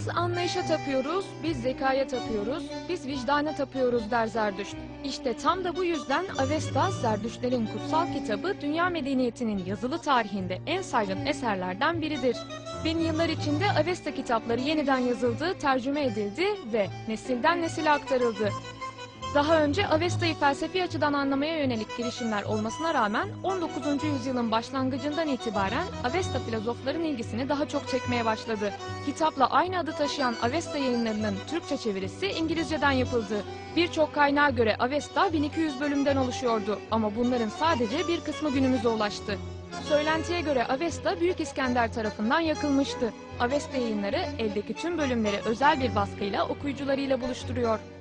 Biz anlayışa tapıyoruz, biz zekaya tapıyoruz, biz vicdana tapıyoruz der Zerdüşt. İşte tam da bu yüzden Avesta, Zerdüştlerin kutsal kitabı, dünya medeniyetinin yazılı tarihinde en saygın eserlerden biridir. Bin yıllar içinde Avesta kitapları yeniden yazıldı, tercüme edildi ve nesilden nesile aktarıldı. Daha önce Avesta'yı felsefi açıdan anlamaya yönelik girişimler olmasına rağmen 19. yüzyılın başlangıcından itibaren Avesta filozofların ilgisini daha çok çekmeye başladı. Kitapla aynı adı taşıyan Avesta yayınlarının Türkçe çevirisi İngilizceden yapıldı. Birçok kaynağa göre Avesta 1200 bölümden oluşuyordu ama bunların sadece bir kısmı günümüze ulaştı. Söylentiye göre Avesta Büyük İskender tarafından yakılmıştı. Avesta yayınları eldeki tüm bölümleri özel bir baskıyla okuyucularıyla buluşturuyor.